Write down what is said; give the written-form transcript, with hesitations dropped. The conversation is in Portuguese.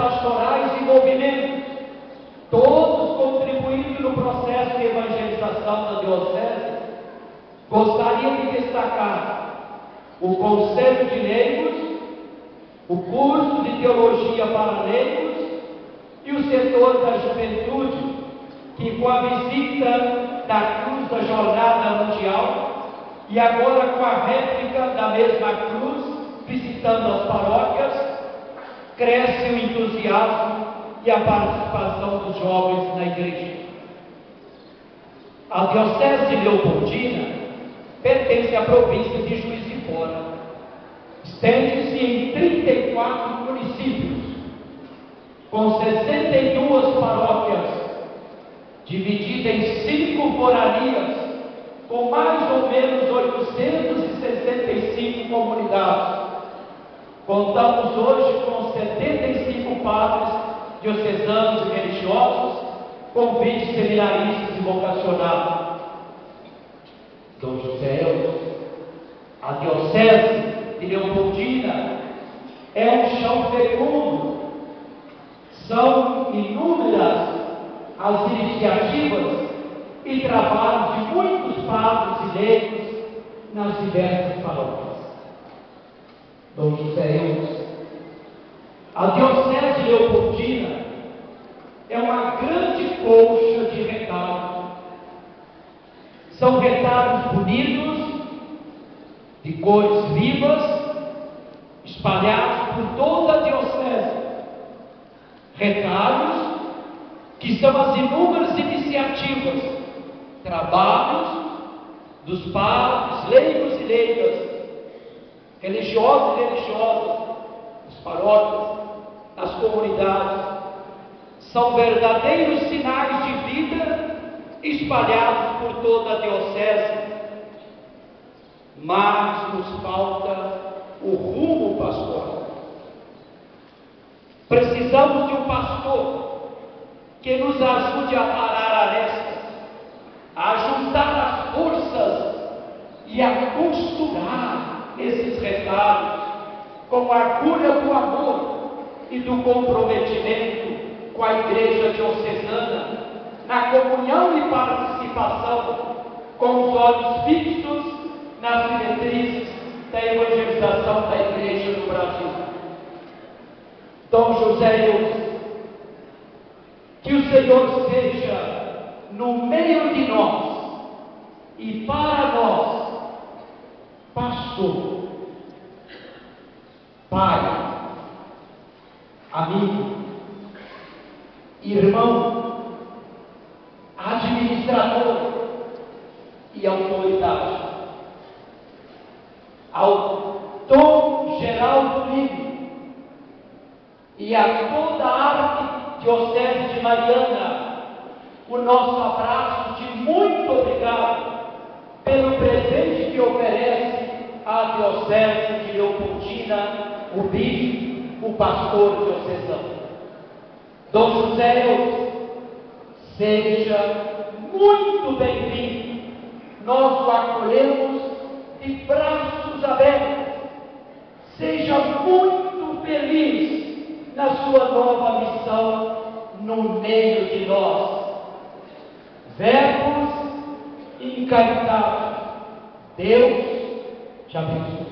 pastorais e movimentos, todos contribuindo no processo de evangelização da diocese, gostaria de destacar o Conselho de Leigos, o curso de Teologia para Leigos e o setor da juventude, que com a visita da cruz da Jornada Mundial e agora com a réplica da mesma cruz, visitando as paróquias, cresce o entusiasmo e a participação dos jovens na igreja. A Diocese de Leopoldina pertence à província de Juiz de Fora. Estende-se em 34 municípios, com 62 paróquias, dividida em 5 morarias, com mais ou menos 865 comunidades. Contamos hoje com 75 padres diocesanos e religiosos, com 20 seminaristas e vocacionados. Dom José, a Diocese de Leopoldina é um chão fecundo. São inúmeras as iniciativas e trabalhos de muitos padres e leigos nas diversas paróquias. Dom José, a Diocese de Leopoldina é uma grande colcha de retalhos. São retalhos bonitos, de cores vivas, espalhados por toda a Diocese. Retalhos que são as inúmeras iniciativas, trabalhos dos padres, leigos e leigas, religiosos e religiosas, nas paróquias, nas comunidades, são verdadeiros sinais de vida espalhados por toda a diocese, mas nos falta o rumo pastoral. Precisamos de um pastor que nos ajude a parar arestas, a juntar as forças e a costurar esses retalhos com a agulha do amor e do comprometimento com a Igreja Diocesana, na comunhão e participação, com os olhos fixos nas diretrizes da evangelização da Igreja no Brasil. Dom José, que o Senhor seja no meio de nós e para nós, pastor, pai, amigo, irmão, administrador e autoridade. Ao Dom Geraldo Lino e a toda a Arquidiocese de Mariana, o nosso abraço de muito obrigado pelo presente que oferece à Diocese de Leopoldina, o bispo, o pastor diocesano. Dom José, seja muito bem-vindo. Nós o acolhemos de braços abertos. Seja muito feliz na sua nova missão no meio de nós. Verbos encaritados. Deus te abençoe.